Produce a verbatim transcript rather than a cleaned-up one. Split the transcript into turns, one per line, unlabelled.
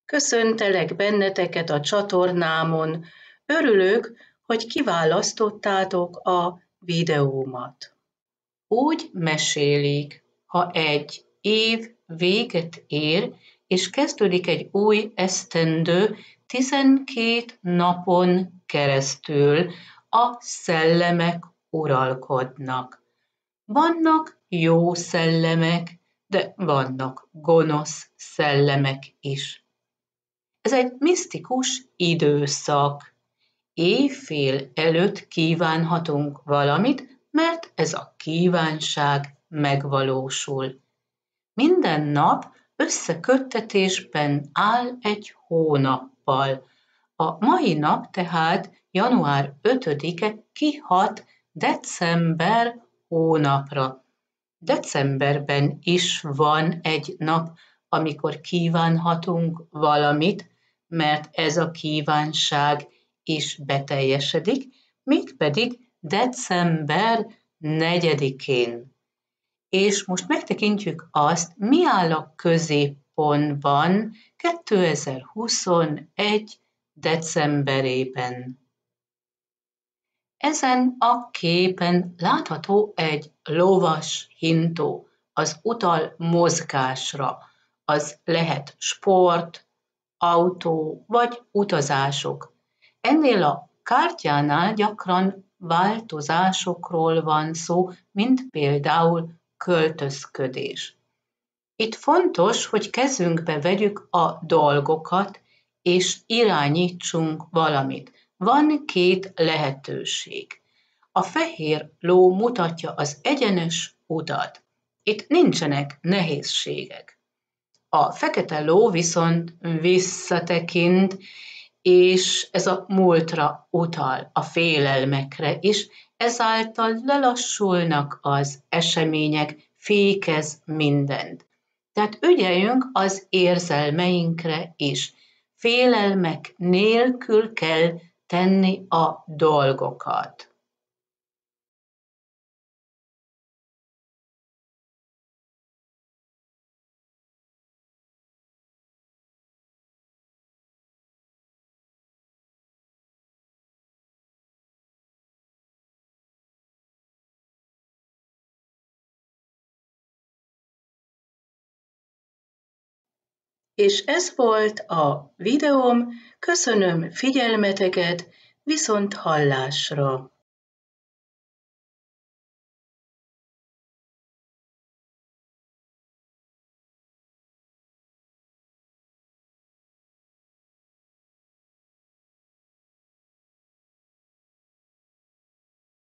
Köszöntelek benneteket a csatornámon. Örülök, hogy kiválasztottátok a videómat. Úgy mesélik, ha egy év véget ér, és kezdődik egy új esztendő, tizenkét napon keresztül a szellemek uralkodnak. Vannak jó szellemek, de vannak gonosz szellemek is. Ez egy misztikus időszak. Éjfél előtt kívánhatunk valamit, mert ez a kívánság megvalósul. Minden nap összeköttetésben áll egy hónappal. A mai nap tehát január ötödike kihat december hónapra. Decemberben is van egy nap, amikor kívánhatunk valamit, mert ez a kívánság is beteljesedik, mégpedig december negyedikén. És most megtekintjük azt, mi áll a középpontban kétezer-huszonegy. decemberében. Ezen a képen látható egy lovas hintó, az utal mozgásra, az lehet sport, autó vagy utazások. Ennél a kártyánál gyakran változásokról van szó, mint például költözködés. Itt fontos, hogy kezünkbe vegyük a dolgokat, és irányítsunk valamit. Van két lehetőség. A fehér ló mutatja az egyenes utat. Itt nincsenek nehézségek. A fekete ló viszont visszatekint, és ez a múltra utal, a félelmekre is, ezáltal lelassulnak az események, fékez mindent. Tehát ügyeljünk az érzelmeinkre is. Félelmek nélkül kell tenni a dolgokat. És ez volt a videóm, köszönöm figyelmeteket, viszont hallásra!